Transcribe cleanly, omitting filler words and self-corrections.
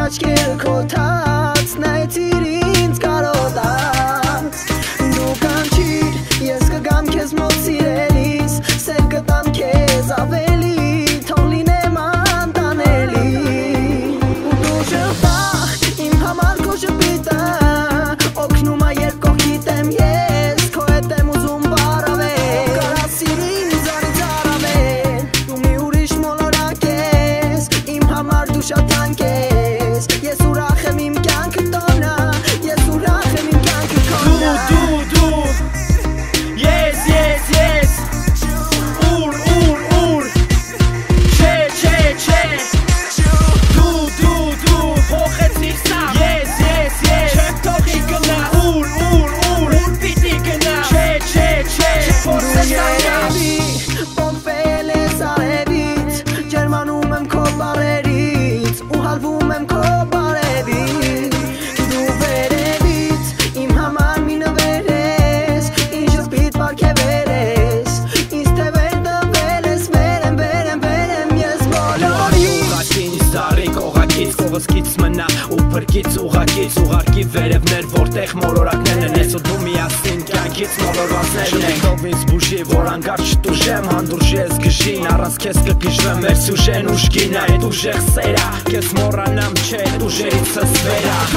աչքերը քո թաց նայեցիր ինձ կարոտած Դու կանչիր, ես կգամ քեզ մոտ սիրելիս Սեր կտամ քեզ ավելի, թող լինեմ անտանելի Ու դու շղթախ, իմ համար քո շպիտը Օգնում ա երբ կողքիդ եմ ես, քո հետ եմ ուզում բարավել Կարա սիրին զանից առավել, դու մի ուրիշ մոլորակ ես Իմ համար դու շատ թանկ ես, ես ուրախ եմ իմ կյանքը տոնա Ես ուրախ եմ իմ կյանքը քոնա Դու Yes, yes, yes Ուր Չէ Դու փոխեցիր սա Yes, yes, yes Չեմ թողի գնա Ուր պիտի գնա Չէ Փորձես Երևի, պոմպել ես արևից Ջերմանում եմ քո բարերից Ու հալվում եմ քո բարևից Դու վերևից, իմ համար մի նվեր ես Ինչս պիտ պարգևեր ես Ինձ թե վեր տվել ես Վեր եմ ես բոլորի Ուղղակից դարի կողակից Կողոսկից մնա ու փրկից ուղղակից Ուղարկի վերևներ որտեղ մոլորակներն են Ես ու դու միասին կյանքից մոլորվածներն են Շուտով ինձ բուժի որ անգար չտուժեմ Հանդուրժ ես գժին առանց քեզ կգժվեմ Մեր սյուժեն ուժգին այդ ուժեղ սերա Քեզ մոռանամ չէ ուժերիցս վերա